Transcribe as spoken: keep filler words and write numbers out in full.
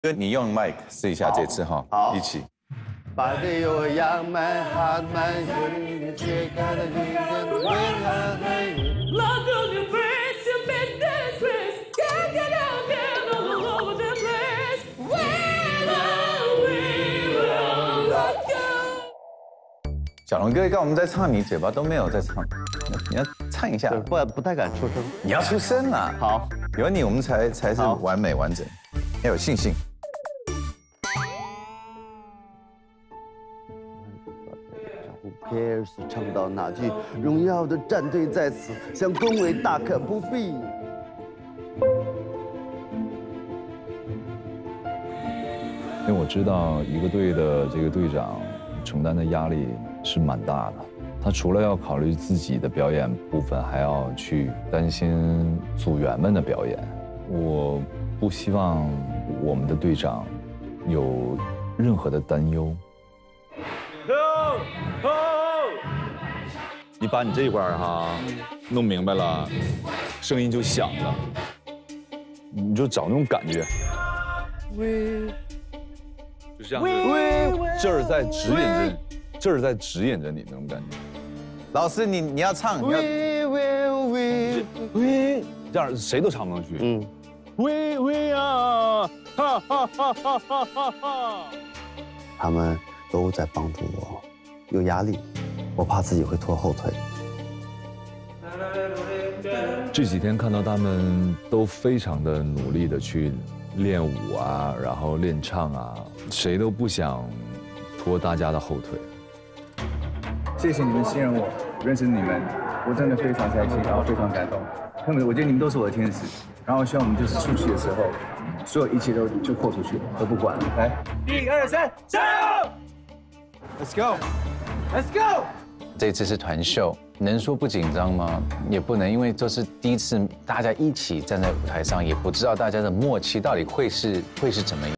哥，你用 mic 试一下这次哈， 好， 一起。 把这有阳满哈满胸揭开的云间为何黑？ Love on your face, you make this place. Can't get out, get all over the place. Where we will not go. 小龙哥，刚我们在唱，你嘴巴都没有在唱，你要唱一下， 不然不太敢出声。 你要出声啊！ 好， 有你我们才才是完美完整，要有信心。 Who cares？ 唱到哪句？荣耀的战队在此，想恭维大可不必。 因为我知道一个队的这个队长承担的压力是蛮大的，他除了要考虑自己的表演部分，还要去担心组员们的表演。我不希望我们的队长有任何的担忧。 你把你这一块哈弄明白了，声音就响了。你就找那种感觉，就这样子，这儿在指引着，这儿在指引着你那种感觉。 老师，你你要唱，你要 We will we we 这样谁都唱不上去。 嗯 we we 啊，哈哈哈哈哈哈哈！ 他们都在帮助我，有压力。 我怕自己会拖后腿。 这几天看到他们都非常的努力的去练舞啊，然后练唱啊，谁都不想拖大家的后腿。 谢谢你们信任我，认识你们，我真的非常开心，然后非常感动。他们，我觉得你们都是我的天使。然后希望我们就是出去的时候，所有一切都就豁出去了，都不管了。来，一二三，加油 ！Let's go，Let's go。 这次是团秀，能说不紧张吗？也不能，因为这是第一次大家一起站在舞台上，也不知道大家的默契到底会是会是怎么样。